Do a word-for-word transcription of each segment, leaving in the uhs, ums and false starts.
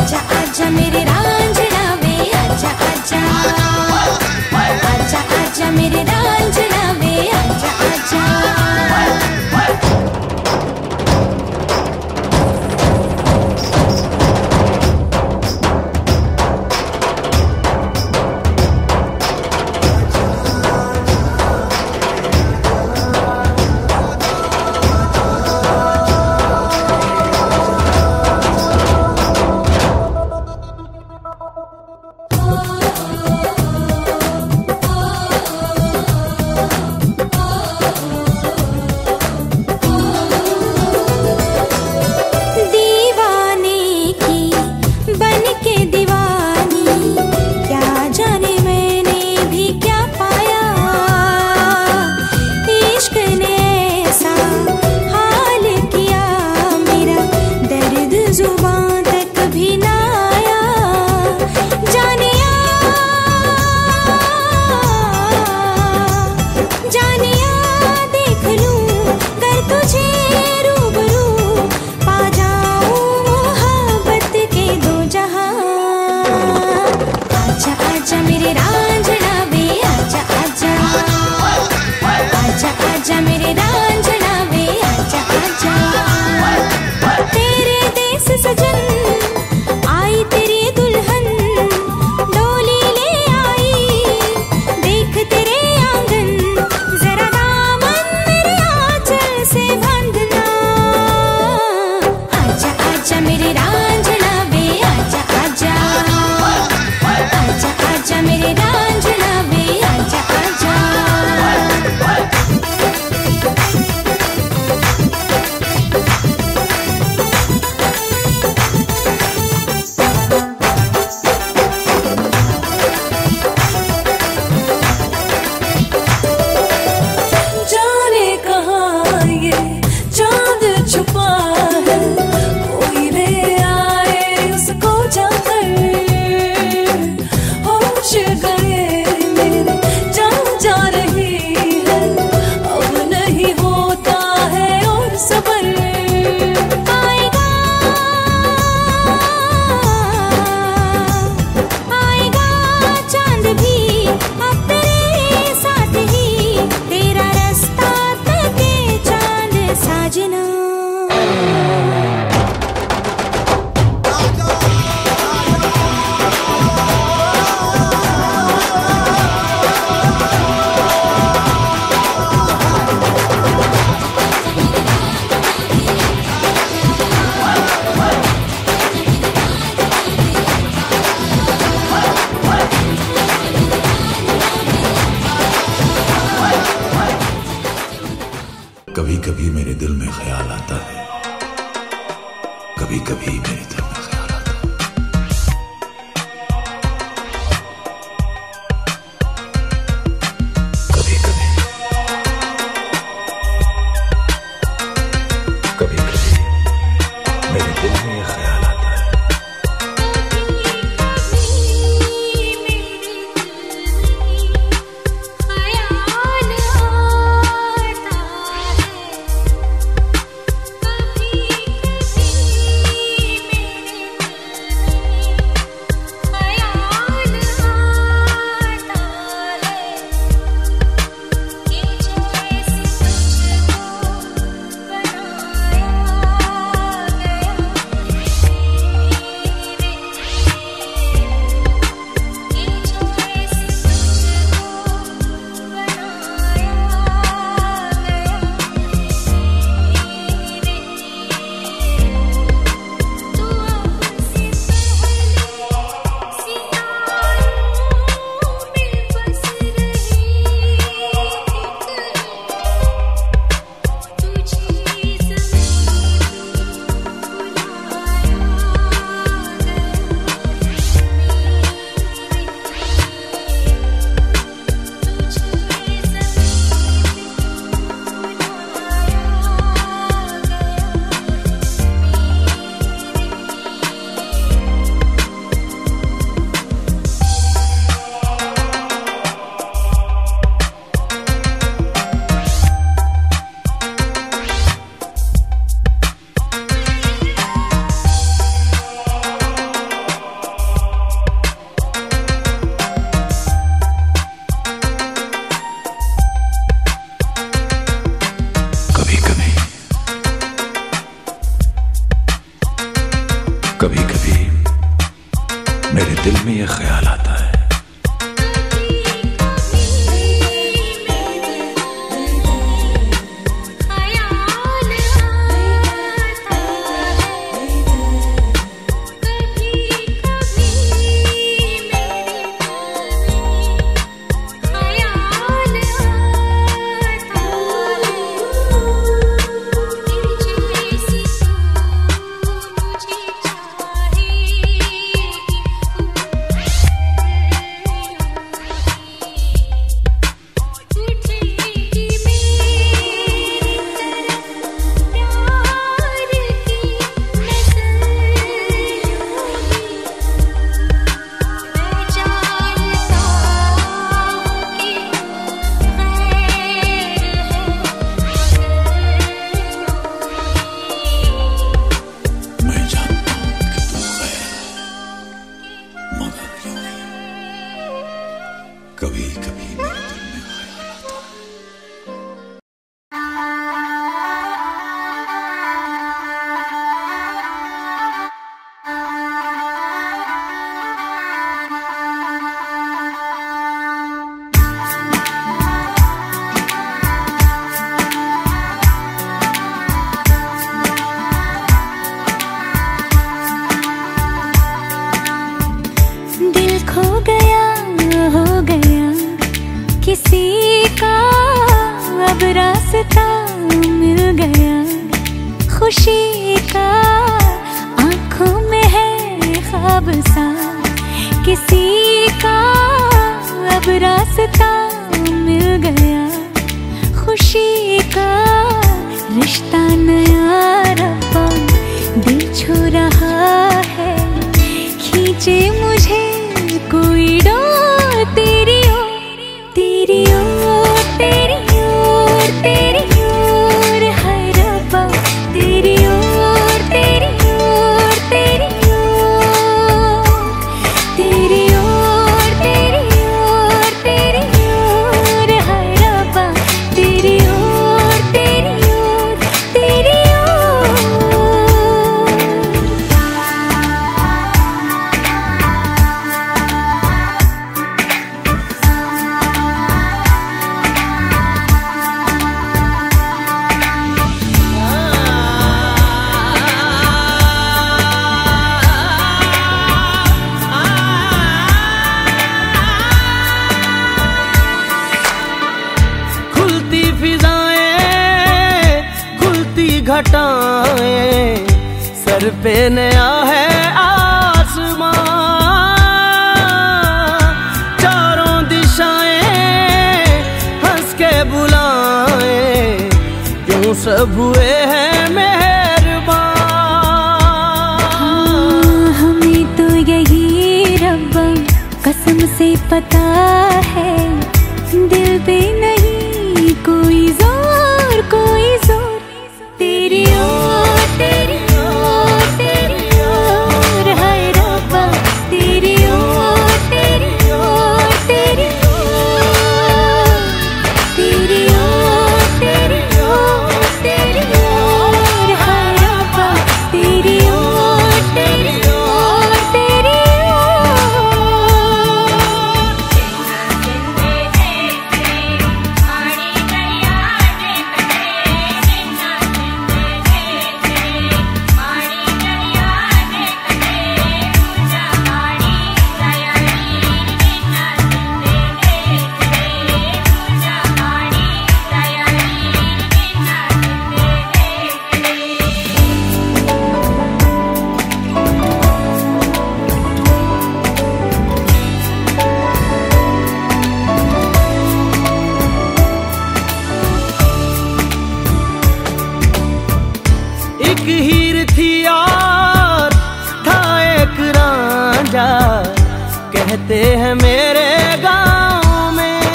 आजा आजा मेरे रांझना वे आजा आजा, आजा आजा मेरे रांझना वे आजा आजा। कभी कभी मेरे दिल में ख्याल आता है, कभी कभी मेरे दिल में ख्याल आता है। कभी कभी कभी कभी मेरे दिल में ये ख्याल आता है। कभी कभी मेरे दिल में ये ख्याल आता है, कभी कभी मेरे दिल में ख्याल आता है। दिल खो गया हो गया किसी का, अब रास्ता मिल गया खुशी का, आंखों में है ख्वाब सा किसी का, अब रास्ता मिल गया खुशी का, रिश्ता नया रब्बा दिल छू रहा है, खींचे मुझे कोई डोर तेरी ओर, तेरी ओर, तेरी ओर, तेरी ओर है रब्बा, तेरी ओर, तेरी ओर, तेरी ओर, तेरी ओर, तेरी ओर, तेरी ओर है रब्बा, तेरी ओर, तेरी ओर, तेरी ओर। खुलती फिजाएं, खुलती घटाएं, सर पे नया है आसमां, चारों दिशाएं हंस के बुलाएं, यूं सब हुए हैं मेहरबान। हमें तो यही रब्बा कसम से पता है, दिल पे नहीं कोई जोर, कोई जोर, तेरी ओर, तेरी ओर, तेरी ओर है रब्बा, तेरी ओर, तेरी ओर, तेरी ओर, तेरी ओर, तेरी ओर, तेरी ओर है रब्बा, तेरी ओर, तेरी ओर, तेरी एक हीर थी और था एक रांझा, कहते हैं मेरे गांव में,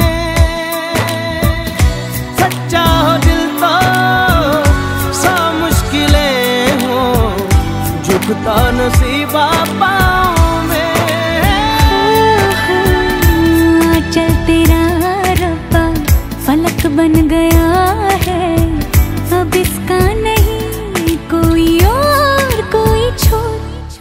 सच्चा हो दिल तो सा मुश्किलें हो, झुकता नसीबा पाँव में। चल तेरा रब्बा फलक बन गया है, अब इसका नहीं कोई और कोई छोर,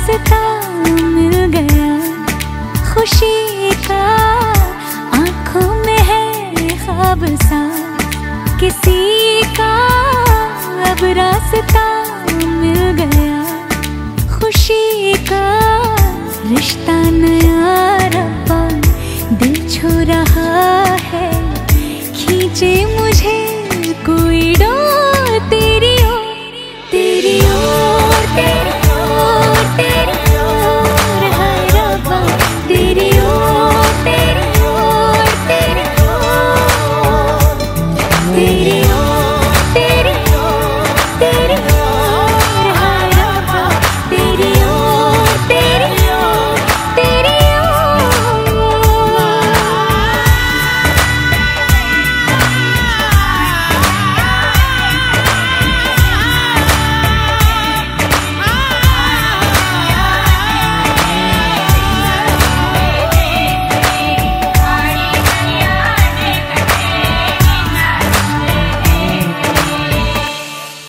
रास्ता मिल गया खुशी का, आंखों में है ख्वाब सा किसी का, अब रास्ता मिल गया खुशी का। रिश्ता नया रब्बा दिल छू रहा है, खींचे मुझे कोई